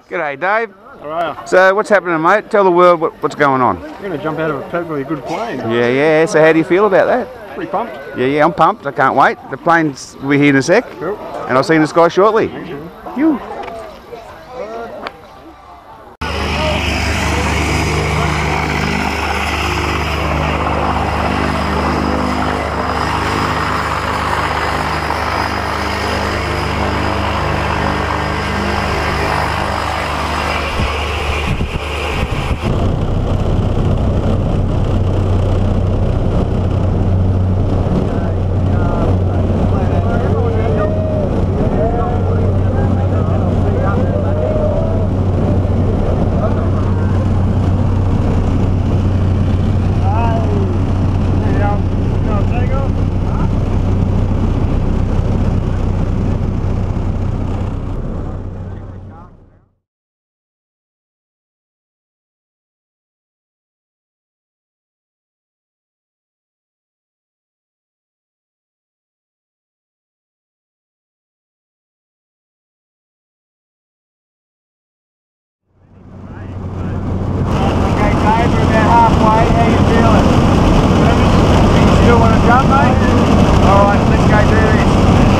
G'day, Dave. How are you? So, what's happening, mate? Tell the world what's going on. We're going to jump out of a perfectly good plane. Yeah. So, how do you feel about that? Pretty pumped. Yeah, I'm pumped. I can't wait. The plane's will be here in a sec. Cool. And I'll see you in the sky shortly. Thank you. You. Halfway, how you feeling? You still want to jump, mate? Alright, let's go do this.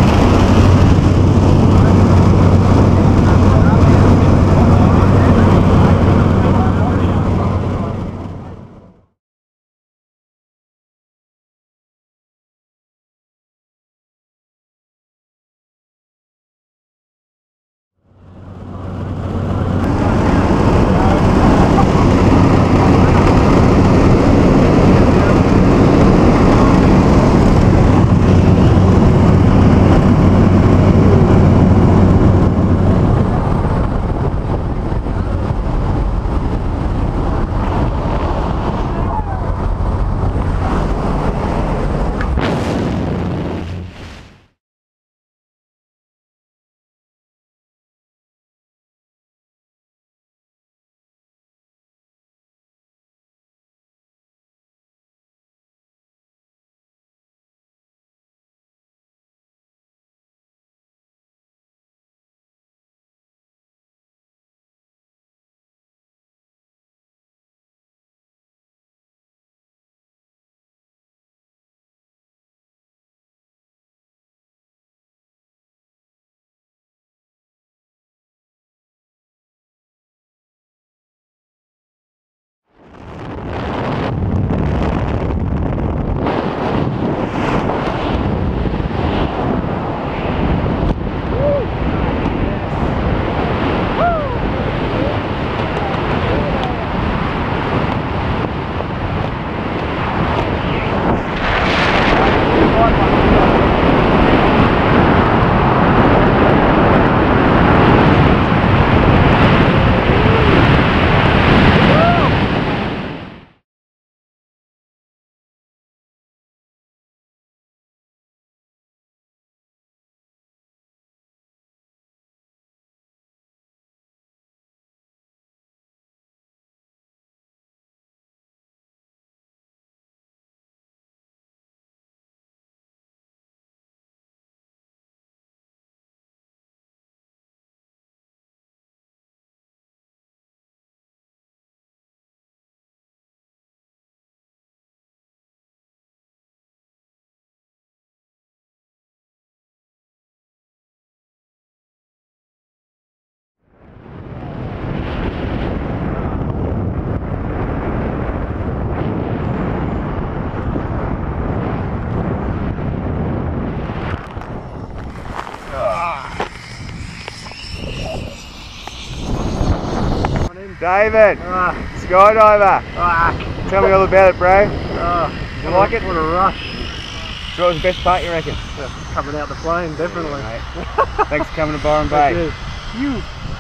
David, skydiver. Tell me all about it, bro. You like it? What a rush. So what was the best part, you reckon? Coming out the plane, definitely. Thanks for coming to Byron Bay. Thank you.